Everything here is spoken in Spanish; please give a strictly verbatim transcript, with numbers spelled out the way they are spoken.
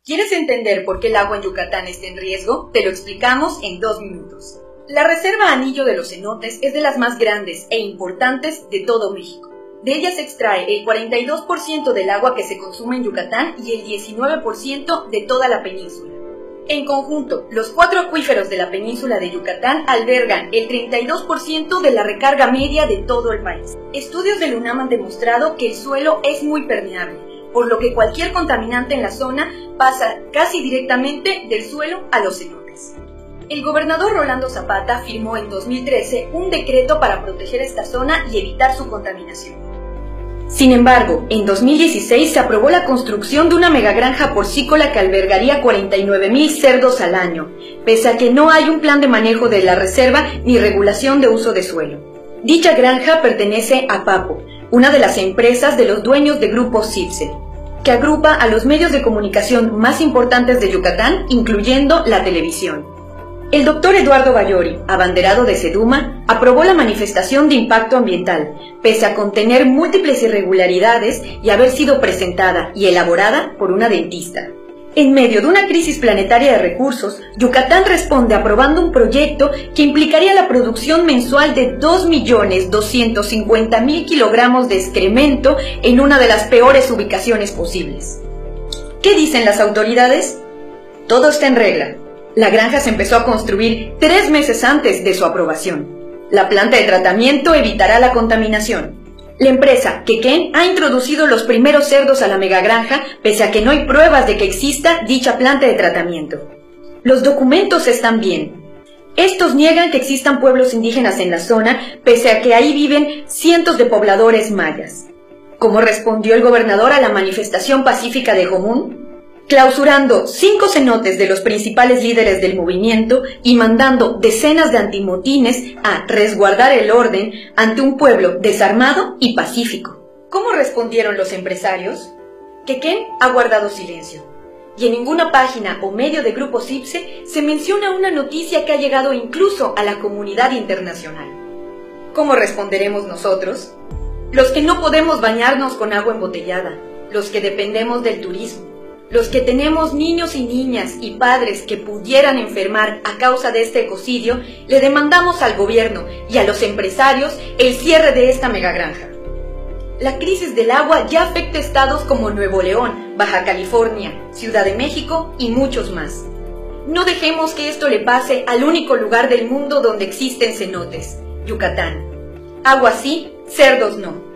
¿Quieres entender por qué el agua en Yucatán está en riesgo? Te lo explicamos en dos minutos. La Reserva Anillo de los Cenotes es de las más grandes e importantes de todo México. De ella se extrae el cuarenta y dos por ciento del agua que se consume en Yucatán y el diecinueve por ciento de toda la península. En conjunto, los cuatro acuíferos de la península de Yucatán albergan el treinta y dos por ciento de la recarga media de todo el país. Estudios del UNAM han demostrado que el suelo es muy permeable, por lo que cualquier contaminante en la zona pasa casi directamente del suelo a los cenotes. El gobernador Rolando Zapata firmó en dos mil trece un decreto para proteger esta zona y evitar su contaminación. Sin embargo, en dos mil dieciséis se aprobó la construcción de una megagranja porcícola que albergaría cuarenta y nueve mil cerdos al año, pese a que no hay un plan de manejo de la reserva ni regulación de uso de suelo. Dicha granja pertenece a Papo, una de las empresas de los dueños de Grupo CIPSE, que agrupa a los medios de comunicación más importantes de Yucatán, incluyendo la televisión. El doctor Eduardo Bayori, abanderado de SEDUMA, aprobó la manifestación de impacto ambiental, pese a contener múltiples irregularidades y haber sido presentada y elaborada por una dentista. En medio de una crisis planetaria de recursos, Yucatán responde aprobando un proyecto que implicaría la producción mensual de dos millones doscientos cincuenta mil kilogramos de excremento en una de las peores ubicaciones posibles. ¿Qué dicen las autoridades? Todo está en regla. La granja se empezó a construir tres meses antes de su aprobación. La planta de tratamiento evitará la contaminación. La empresa Quequén ha introducido los primeros cerdos a la megagranja, pese a que no hay pruebas de que exista dicha planta de tratamiento. Los documentos están bien. Estos niegan que existan pueblos indígenas en la zona, pese a que ahí viven cientos de pobladores mayas. ¿Cómo respondió el gobernador a la manifestación pacífica de Jomún? Clausurando cinco cenotes de los principales líderes del movimiento y mandando decenas de antimotines a resguardar el orden ante un pueblo desarmado y pacífico. ¿Cómo respondieron los empresarios? Quequén ha guardado silencio, y en ninguna página o medio de Grupo CIPSE se menciona una noticia que ha llegado incluso a la comunidad internacional. ¿Cómo responderemos nosotros? Los que no podemos bañarnos con agua embotellada, los que dependemos del turismo, los que tenemos niños y niñas y padres que pudieran enfermar a causa de este ecocidio, le demandamos al gobierno y a los empresarios el cierre de esta megagranja. La crisis del agua ya afecta a estados como Nuevo León, Baja California, Ciudad de México y muchos más. No dejemos que esto le pase al único lugar del mundo donde existen cenotes, Yucatán. Agua sí, cerdos no.